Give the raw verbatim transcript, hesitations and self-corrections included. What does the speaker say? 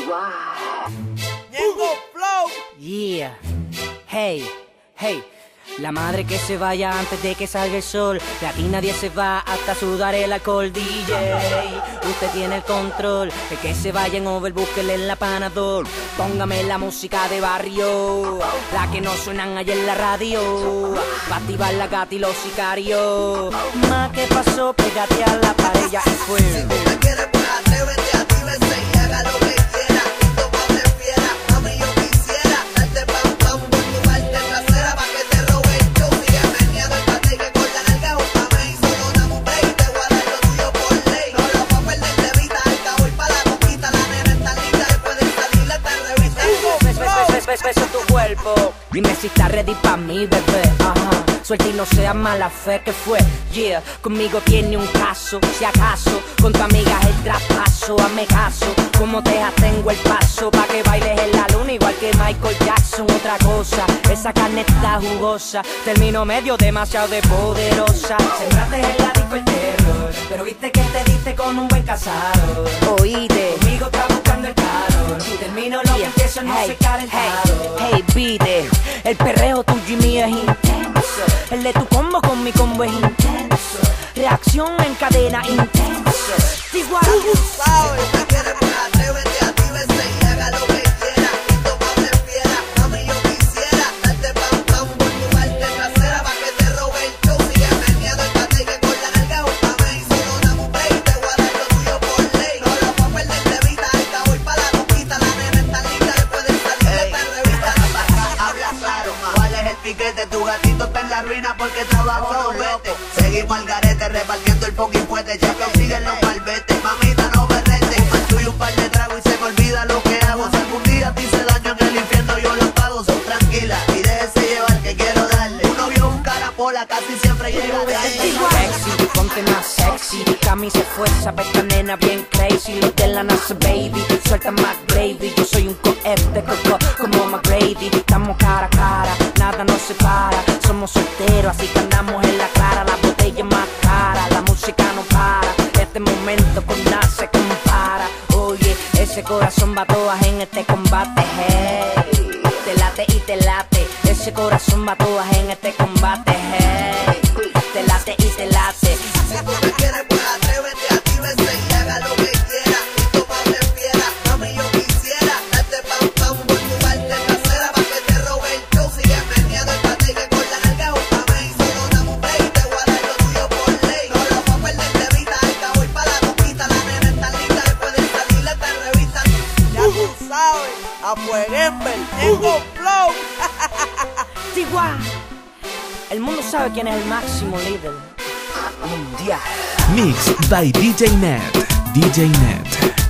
Ñengo Flow. Yeah. Hey, hey. La madre que se vaya antes de que salga el sol. De aquí nadie se va hasta sudar el alcohol. D J, usted tiene el control. El que se vaya en over, búsquele en la Panadol. Póngame la música de barrio, la que no suenan allá en la radio, pa' activar la gata y los sicarios. Ma, ¿qué pasó? Pégate a la pared, ya fue. Si tú me quieres, pues atrévete, actívese y haga lo que quiera. Esto pa' me fiera, mami, yo quisiera darte pam pam por tu parte trasera pa' que te robe el show. Sigue meneando el bate que con la nalga úntame y solo dame un break. Te voy a dar lo tuyo por ley. No lo voy a perder de vista, al cabo y pa' la conquista. La nena está linda, después de salir esta revista. Beso tu cuerpo. Dime si estás ready pa' mí, bebé. Ajá. Suelta y no sea mala fe que fue. Yeah, conmigo tiene un caso. Si acaso, con tu amiga es el traspaso. Hazme caso, como te tengo el paso. Pa' que bailes en la luna igual que Michael Jackson. Otra cosa, esa carne está jugosa. Termino medio demasiado de poderosa. Sembraste en la disco el terror, pero viste que te diste con un buen cazador. Oíste, conmigo está buscando el calor. Termino lo que empiezo no se calentado. Hey, pide, el perreo tuyo y mío es intenso. El de tu combo con mi combo es intenso. Reacción en cadena intenso. Igual tú sabes. Si me quieres, pues atrévete, actívese y haga lo que quiera. Esto pa' me fiera, mami, yo quisiera darte pam pam por tu parte trasera pa' que te robe el show. Sigue meneando el bate que con la nalga úntame y solo dame un break. Te voy a dar lo tuyo por ley. No lo voy a perder de vista, al cabo y pa' la conquista. La nena está linda, después de salir de esta revista. Habla claro, ¿cuál es el piquete? Tu gatito está en la ruina porque trabajo no vete. Seguimos al garete repartiendo el fucking puente. Ya que siguen los malvetes, mamita no me rete. Fumo y un par de tragos y se me olvida lo que hago. Si algún día te hice daño en el infierno yo lo pago. So tranquila y déjese llevar que quiero darle. Uno vio un carapola, casi siempre llega de ahí. Sexy, ponte más sexy. Camisa fuerza, pa' esta nena bien crazy. Los de la NASA, baby, suelta más gravy. Yo soy un cohete coco como McGrady. Estamos cara a cara, nada nos separa. Somos solteros, así que andamos en la clara. La botella más cara, la música no para. Este momento con nada se compara. Oye, ese corazón va todas en este combate. Hey, te late y te late. Ese corazón va todas en este combate. Hey, te late y te late. Si tú me quieres, pues atrévete, actívese y haga lo que quiera. Esto pa' me fiera, mami, yo quisiera darte pam pam por tu parte trasera pa' que te robe el show. Sigue meneando el bate que con la nalga úntame y solo dame un break. Te voy a dar lo tuyo por ley. No lo voy a perder de vista, al cabo y pa' la conquista. La nena está linda, después de salir de esta revista. Ya tú sabes, a Fueguember, Ñengo Flow. Igual. El mundo sabe quién es el máximo líder mundial. Mix by D J Net. D J Net.